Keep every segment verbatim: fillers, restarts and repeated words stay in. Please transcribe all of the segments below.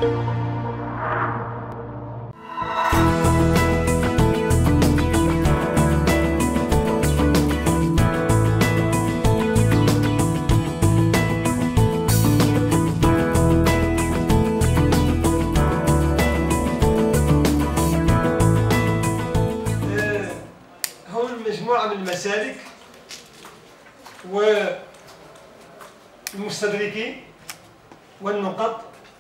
مجموعة من المسالك والمستدركين والنقط.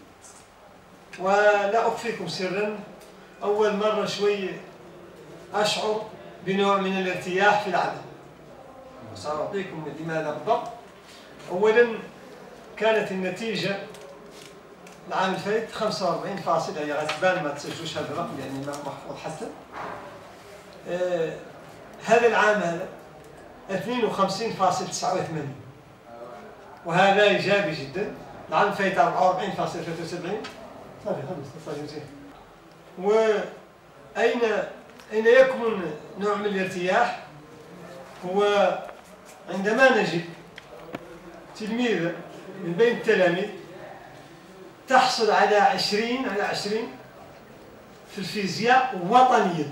ولا أخفيكم سرا، أول مرة شوي أشعر بنوع من الارتياح في العمل، وسأعطيكم لماذا بالضبط. أولا كانت النتيجة العام الفايت خمسة وأربعين فاصل، هي غتبان ما تسجلوش هذا الرقم يعني ما محفوظ حتى. آه هذا العام هذا اثنين وخمسين فاصل تسعة وثمانين، وهذا إيجابي جدا. العام الفايت أربعة وأربعين فاصل ثلاثة وسبعين. صافي خلص مزيان. وأين أين يكمن نوع من الارتياح؟ هو عندما نجد تلميذة من بين التلاميذ تحصل على عشرين على عشرين في الفيزياء وطنيا،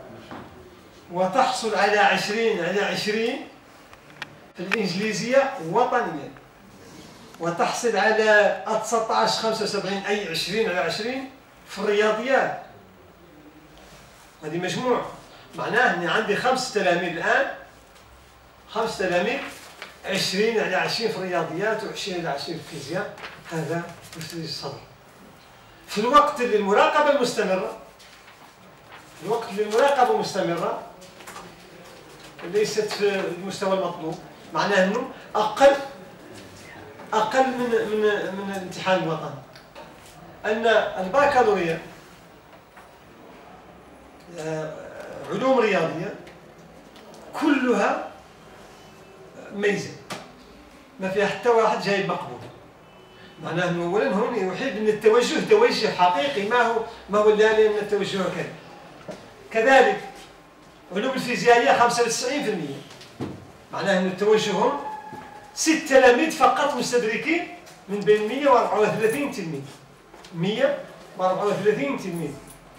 وتحصل على عشرين على عشرين في الإنجليزية وطنيا، وتحصل على تسعة عشر خمسة وسبعين أي عشرين على عشرين في الرياضيات. هذه مجموع، معناه أني عندي خمس تلاميذ الآن، خمس تلاميذ عشرين على عشرين في الرياضيات وعشرين على عشرين في الفيزياء. هذا تفريج الصدر. في الوقت اللي المراقبة المستمرة، في الوقت اللي المراقبة مستمرة ليست في المستوى المطلوب، معناه أنه أقل أقل من من من الامتحان الوطني. أن الباكالوريا علوم رياضية كلها ميزة، ما فيها حتى واحد جايب مقبول. معناه أنه أولا هون يحيد أن التوجه توجه حقيقي، ما هو ما هو اللي من التوجه كذا. كذلك علوم الفيزيائية خمسة وتسعين بالمئة، معناه أن التوجه هون ست تلاميذ فقط مستدركين من بين مئة وأربعة وثلاثين تلميذ. مئة وأربعة وثلاثين تلميذ.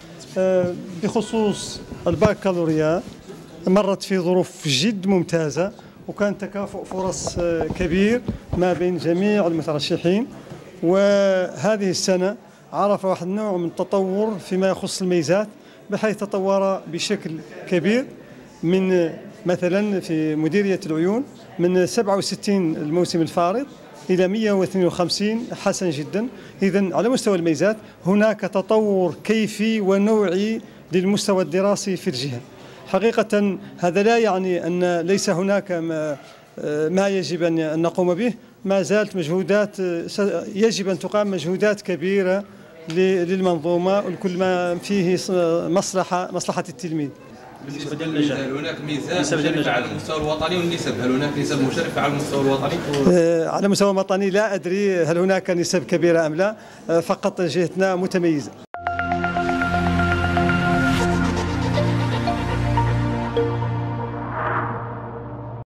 بخصوص الباكالوريا مرت في ظروف جد ممتازة، وكان تكافؤ فرص كبير ما بين جميع المترشحين. وهذه السنة عرف واحد النوع من التطور فيما يخص الميزات، بحيث تطور بشكل كبير. من مثلا في مديرية العيون من سبعة وستين الموسم الفارط إلى مئة واثنين وخمسين، حسن جدا. إذن على مستوى الميزات هناك تطور كيفي ونوعي للمستوى الدراسي في الجهة. حقيقة هذا لا يعني أن ليس هناك ما, ما يجب أن نقوم به، ما زالت مجهودات يجب أن تقام مجهودات كبيرة للمنظومة، وكل ما فيه مصلحة مصلحة التلميذ. بالنسبة للنجاح هل هناك ميزان مشرفة على المستوى الوطني والنسب؟ هل هناك نسب مشرفة على المستوى الوطني؟ على المستوى الوطني لا أدري هل هناك نسب كبيرة أم لا، فقط جهتنا متميزة.